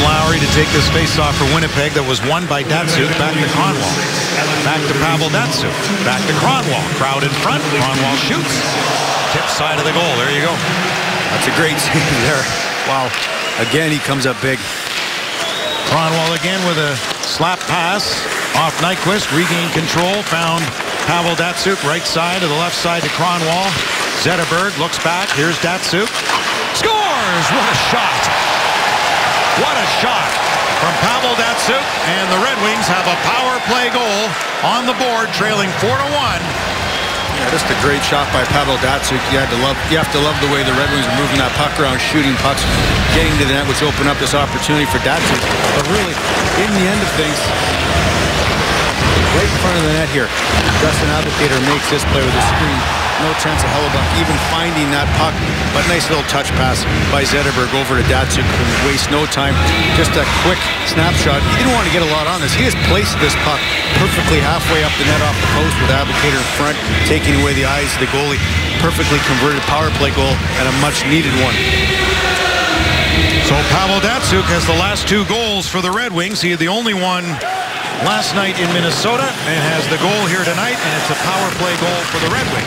Lowry to take this face-off for Winnipeg that was won by Datsyuk. Back to Kronwall. Back to Pavel Datsyuk. Back to Kronwall. Crowd in front. Kronwall shoots. Tip side of the goal. There you go. That's a great save there. Wow. Again, he comes up big. Kronwall again with a slap pass. Off Nyquist. Regained control. Found Pavel Datsyuk. Right side to the left side to Kronwall. Zetterberg looks back. Here's Datsyuk. Scores! What a shot! What a shot from Pavel Datsyuk, and the Red Wings have a power play goal on the board, trailing 4-1. Yeah, just a great shot by Pavel Datsyuk. You have to love the way the Red Wings are moving that puck around, shooting pucks, getting to the net, which opened up this opportunity for Datsyuk. But really, in the end of things, right in front of the net here, Justin Abdelkader makes this play with a screen. No chance of Hellebuck even finding that puck, but nice little touch pass by Zetterberg over to Datsyuk, who wastes no time. Just a quick snapshot. He didn't want to get a lot on this. He has placed this puck perfectly halfway up the net off the post with Abdelkader in front, taking away the eyes of the goalie. Perfectly converted power play goal, and a much needed one. So Pavel Datsyuk has the last 2 goals for the Red Wings. He had the only one last night in Minnesota and has the goal here tonight, and it's a power play goal for the Red Wings.